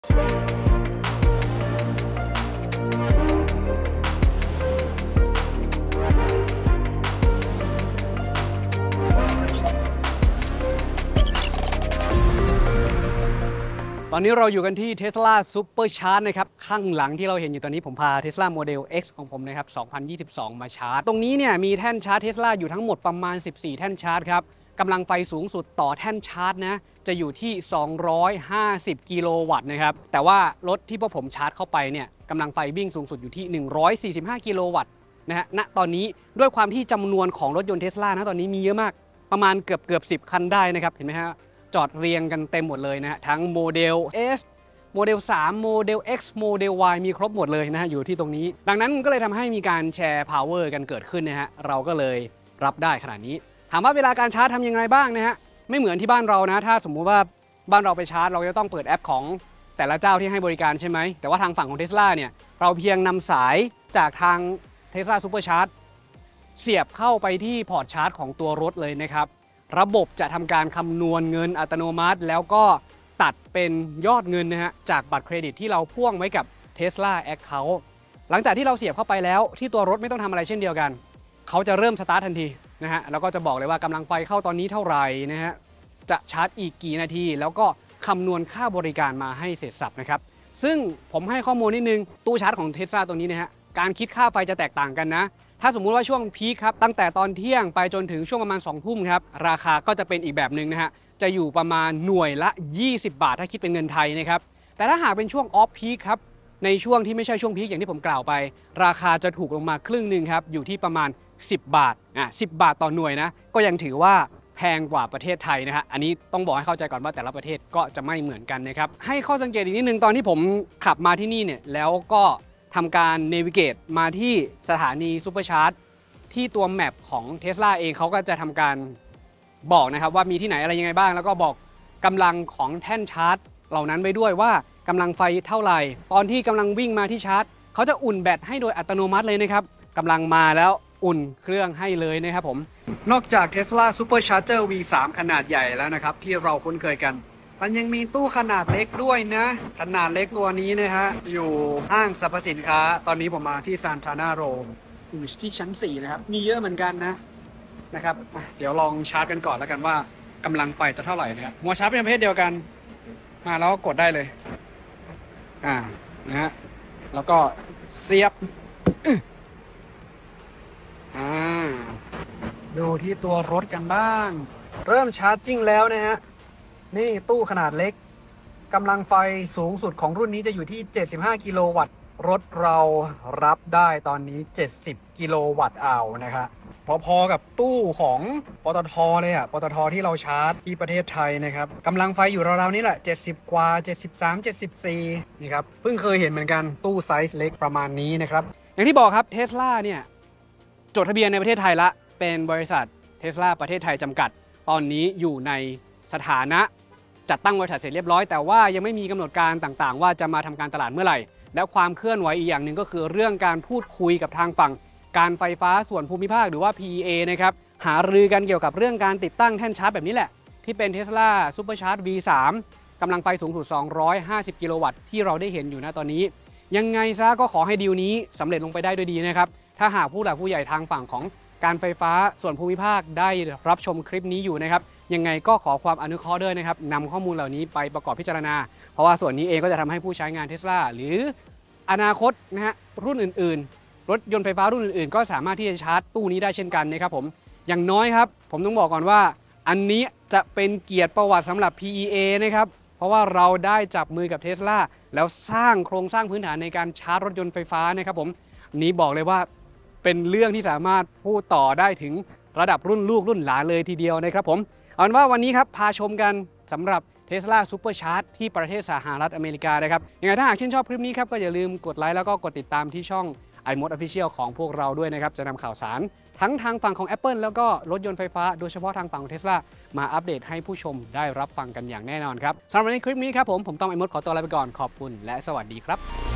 ตอนนี้เราอยู่กันที่ Tesla Supercharge นะครับข้างหลังที่เราเห็นอยู่ตอนนี้ผมพา Tesla Model X ของผมนะครับ2022 มาชาร์จตรงนี้เนี่ยมีแท่นชาร์จ Tesla อยู่ทั้งหมดประมาณ14แท่นชาร์จครับกำลังไฟสูงสุดต่อแท่นชาร์จนะจะอยู่ที่250กิโลวัตต์นะครับแต่ว่ารถที่พวกผมชาร์จเข้าไปเนี่ยกำลังไฟวิ่งสูงสุดอยู่ที่145กิโลวัตต์นะฮะณตอนนี้ด้วยความที่จำนวนของรถยนต์ Tesla นะตอนนี้มีเยอะมากประมาณเกือบ10คันได้นะครับเห็นไหมฮะจอดเรียงกันเต็มหมดเลยนะฮะทั้งโมเดล S โมเดล 3 โมเดล X โมเดล Y มีครบหมดเลยนะฮะอยู่ที่ตรงนี้ดังนั้นก็เลยทำให้มีการแชร์ power กันเกิดขึ้นนะฮะเราก็เลยรับได้ขนาดนี้ถามว่าเวลาการชาร์จทำยังไงบ้างนะฮะไม่เหมือนที่บ้านเรานะถ้าสมมุติว่าบ้านเราไปชาร์จเราจะต้องเปิดแอปของแต่ละเจ้าที่ให้บริการใช่ไหมแต่ว่าทางฝั่งของ Tesla เนี่ยเราเพียงนำสายจากทาง Tesla Supercharge เสียบเข้าไปที่พอร์ตชาร์จของตัวรถเลยนะครับระบบจะทำการคำนวณเงินอัตโนมัติแล้วก็ตัดเป็นยอดเงินนะฮะจากบัตรเครดิตที่เราพ่วงไว้กับ Tesla Account หลังจากที่เราเสียบเข้าไปแล้วที่ตัวรถไม่ต้องทำอะไรเช่นเดียวกันเขาจะเริ่มสตาร์ททันทีนะฮะแล้วก็จะบอกเลยว่ากำลังไฟเข้าตอนนี้เท่าไหร่นะฮะจะชาร์จอีกกี่นาทีแล้วก็คำนวณค่าบริการมาให้เสร็จสับนะครับซึ่งผมให้ข้อมูลนิดนึงตู้ชาร์จของ Tesla ตัวนี้นะฮะการคิดค่าไฟจะแตกต่างกันนะถ้าสมมุติว่าช่วงพีคครับตั้งแต่ตอนเที่ยงไปจนถึงช่วงประมาณ2 ทุ่มครับราคาก็จะเป็นอีกแบบหนึ่งนะฮะจะอยู่ประมาณหน่วยละ20 บาทถ้าคิดเป็นเงินไทยนะครับแต่ถ้าหากเป็นช่วงออฟพีคครับในช่วงที่ไม่ใช่ช่วงพีคอย่างที่ผมกล่าวไปราคาจะถูกลงมาครึ่งหนึ่งครับอยู่ที่ประมาณ10 บาท10 บาทต่อหน่วยนะก็ยังถือว่าแพงกว่าประเทศไทยนะฮะอันนี้ต้องบอกให้เข้าใจก่อนว่าแต่ละประเทศก็จะไม่เหมือนกันนะครับให้ข้อสังเกตอีกนิดนึงตอนที่ผมขับมาที่นี่เนี่ยแล้วก็ทำการเนวิเกตมาที่สถานีซูเปอร์ชาร์จที่ตัวแมปของ Tesla เองเขาก็จะทำการบอกนะครับว่ามีที่ไหนอะไรยังไงบ้างแล้วก็บอกกำลังของแท่นชาร์จเหล่านั้นไว้ด้วยว่ากำลังไฟเท่าไหร่ตอนที่กำลังวิ่งมาที่ชาร์จเขาจะอุ่นแบตให้โดยอัตโนมัติเลยนะครับกำลังมาแล้วอุ่นเครื่องให้เลยนะครับผมนอกจาก Tesla Supercharger V3 ขนาดใหญ่แล้วนะครับที่เราคุ้นเคยกันมันยังมีตู้ขนาดเล็กด้วยนะขนาดเล็กตัวนี้นะฮะอยู่ห้างสรรพสินค้าตอนนี้ผมมาที่ซานตานาโรอยู่ที่ชั้น4นะครับมีเยอะเหมือนกันนะครับเดี๋ยวลองชาร์จกันก่อนแล้วกันว่ากำลังไฟจะเท่าไหร่นะครับหัวชาร์จเป็นประเภทเดียวกันมาแล้วก็กดได้เลยนะฮะแล้วก็เสียบดูที่ตัวรถกันบ้างเริ่มชาร์จจริงแล้วนะฮะนี่ตู้ขนาดเล็กกำลังไฟสูงสุดของรุ่นนี้จะอยู่ที่75กิโลวัตต์รถเรารับได้ตอนนี้70กิโลวัตต์เอานะครับพอๆกับตู้ของปตทเลยปตทที่เราชาร์จที่ประเทศไทยนะครับกำลังไฟอยู่ราวๆนี้แหละ70กว่า73 74นี่ครับเพิ่งเคยเห็นเหมือนกันตู้ไซส์เล็กประมาณนี้นะครับอย่างที่บอกครับ Tesla เนี่ยจดทะเบียนในประเทศไทยละเป็นบริษัท Tesla ประเทศไทยจำกัดตอนนี้อยู่ในสถานะจัดตั้งบริษัทเสร็จเรียบร้อยแต่ว่ายังไม่มีกำหนดการต่างๆว่าจะมาทำการตลาดเมื่อไหร่และความเคลื่อนไหวอีกอย่างหนึ่งก็คือเรื่องการพูดคุยกับทางฝั่งการไฟฟ้าส่วนภูมิภาคหรือว่า PEA นะครับหารือกันเกี่ยวกับเรื่องการติดตั้งแท่นชาร์จแบบนี้แหละที่เป็น Tesla Supercharge V3 กำลังไฟสูงสุด250กิโลวัตต์ที่เราได้เห็นอยู่นะตอนนี้ยังไงซะก็ขอให้ดีลนี้สำเร็จลงไปได้ด้วยดีนะครับถ้าหากผู้หลักผู้ใหญ่ทางฝั่งของการไฟฟ้าส่วนภูมิภาคได้รับชมคลิปนี้อยู่นะครับยังไงก็ขอความอนุเคราะห์ด้วยนะครับนำข้อมูลเหล่านี้ไปประกอบพิจารณาเพราะว่าส่วนนี้เองก็จะทำให้ผู้ใช้งาน Tesla หรืออนาคตนะฮะรุ่นอื่นๆรถยนต์ไฟฟ้ารุ่นอื่นๆก็สามารถที่จะชาร์จตู้นี้ได้เช่นกันนะครับผมอย่างน้อยครับผมต้องบอกก่อนว่าอันนี้จะเป็นเกียรติประวัติสำหรับ PEA นะครับเพราะว่าเราได้จับมือกับ Tesla แล้วสร้างโครงสร้างพื้นฐานในการชาร์จรถยนต์ไฟฟ้านะครับผมนี้บอกเลยว่าเป็นเรื่องที่สามารถพูดต่อได้ถึงระดับรุ่นลูกรุ่นหลานเลยทีเดียวนะครับผมเอาเป็นว่าวันนี้ครับพาชมกันสำหรับ Tesla Supercharge ที่ประเทศสหรัฐอเมริกานะครับยังไงถ้าหากชื่นชอบคลิปนี้ครับก็อย่าลืมกดไลค์แล้วก็กดติดตามที่ช่อง iMode Official ของพวกเราด้วยนะครับจะนำข่าวสารทั้งทางฝั่งของ Apple แล้วก็รถยนต์ไฟฟ้าโดยเฉพาะทางฝั่งของ Tesla มาอัปเดตให้ผู้ชมได้รับฟังกันอย่างแน่นอนครับสำหรับวันนี้คลิปนี้ครับผมต้องiModeขอตัวลาไปก่อนขอบคุณและสวัสดีครับ